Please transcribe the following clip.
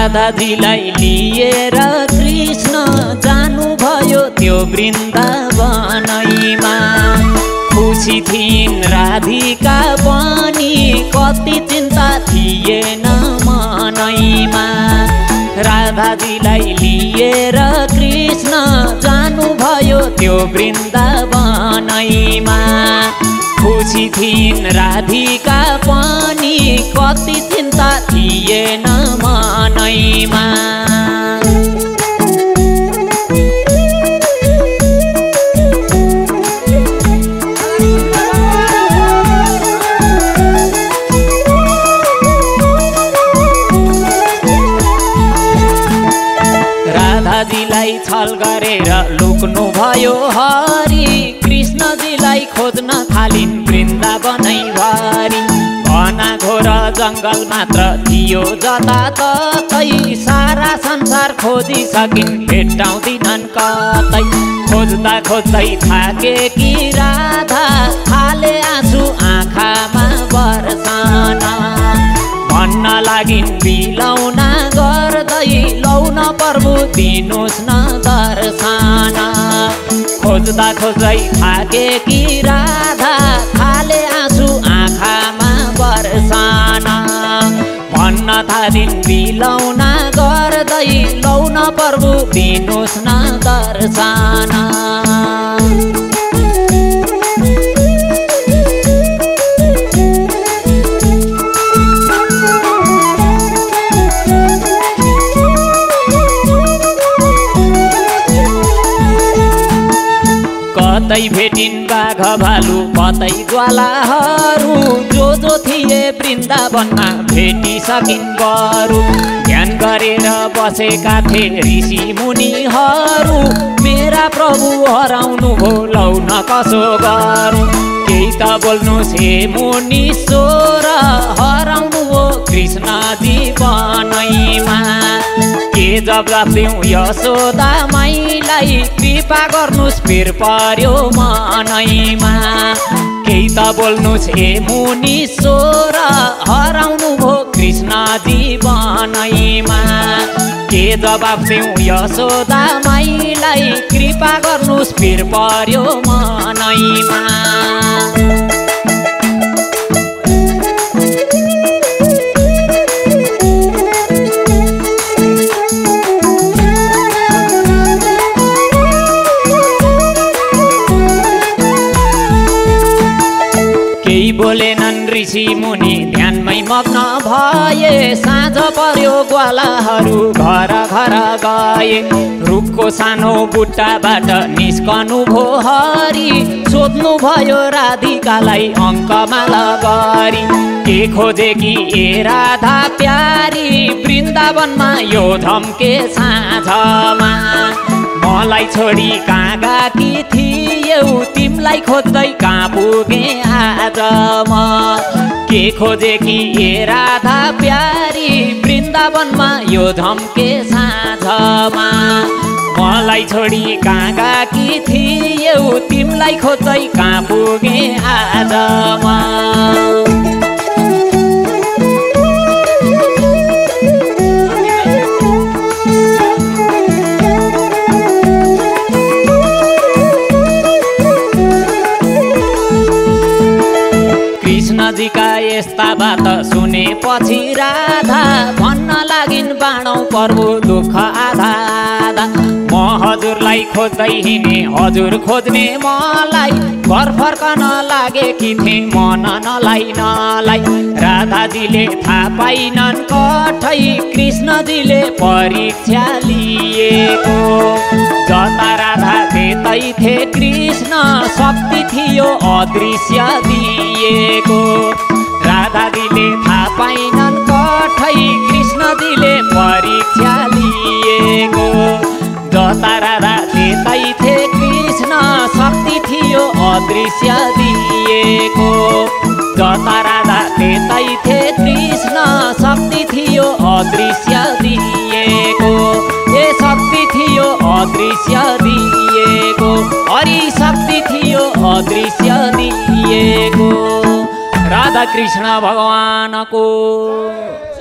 राधाजीलाई लिएर कृष्ण जानुभयो त्यो वृन्दावनैमा। खुसी थिइन् राधिका पनि कति चिन्ता थिएन मनैमा। राधाजीलाई लिएर कृष्ण जानुभयो त्यो वृन्दावनैमा। खुसी थिइन् राधिका पनि कति चिन्ता थिएन मनैमा। राधाजीलाई छल गरेर लुक्नु भयो हरि। कृष्णजीलाई खोज्न थालिन् वृन्दावनैभरि। घना घोर जङ्गल मात्र थियो जताततै। सारा संसार खोजिसकिन् भेट्टाउँदिनन् कतै। खोज्दा खोज्दै थाकेकी राधा थाले आँसु आँखामा बर्सन। भन्न लागिन् बिलौना गर्दै लौन प्रभु दिनुहोस् न दर्शन। खोज्दा खोज्दै थाकेकी राधा थाले आँसु आँखामा बर्सन। भन्न थालिन् बिलौना गर्दै लौन प्रभु दिनुहोस् न दर्शन। कतै भेटिन् बाघ भालु कतै ज्वालाहरू। जो जो थिए वृन्दावनमा भेटिसकिन् गरु। ध्यान गरेर बसेका थिए ऋषि मुनिहरू। मेरा प्रभु हराउनु भो लौन कसो गरौँ। केही त बोल्नुहोस् हे मुनीश्वर हराउनु भो कृष्णजी वनैमा। के जवाफ दिउँ यशोदा माईलाई कृपा गर्नुहोस् पिर पर्यो मनैमा। केही त बोल्नुहोस् हे मुनीश्वर हराउनु भो कृष्णजी वनैमा। के जवाफ दिउँ यशोदा माईलाई कृपा गर्नुहोस् पिर पर्यो मनैमा। केही बोलेनन् ऋषि मुनि ध्यानमै मग्न भए। साँझ पर्यो ग्वालाहरू घर घर गए। रुखको सानो बुट्टाबाट निस्कनु भो हरि। सोध्नु भयो राधिकालाई अङ्कमाला गरी। के खोजे कि ए राधा प्यारी वृन्दावनमा यो झम्के साँझमा। मलाई छोडी कहाँ गएकी थियौ तिमीलाई खोज्दै कहाँ पुगे आज म। के खोजे कि ए राधा प्यारी वृन्दावनमा यो झम्के साँझमा। मलाई छोडी कहाँ गएकी थियौ तिमीलाई खोज्दै कहाँ पुगे आज म। कृष्णजीका यस्ता बात सुनेपछि राधा भन्न लागिन् बाँडौँ प्रभु दुःख आधा आधा। म हजुरलाई खोज्दै हिँडे हजुर खोज्ने मलाई। घर फर्कन लागेकी थिएँ मन नलाई नलाई। राधाजीले थाहा पाइनन् कठै कृष्णजीले परीक्षा लिएको। जता राधा त्यतै थिए कृष्ण शक्ति थियो अदृश्य दिएको। राधाजीले थाहा पाइनन् कठै कृष्णजीले परीक्षा लिएको। जता राधा त्यतै थिए कृष्ण शक्ति थियो अदृश्य दिएको। जता राधा त्यतै थिए कृष्ण शक्ति थियो अदृश्य दिएको। ए शक्ति थियो अदृश्य दिएको। हरि शक्ति थियो अदृश्य दिएको। राधा कृष्ण भगवानको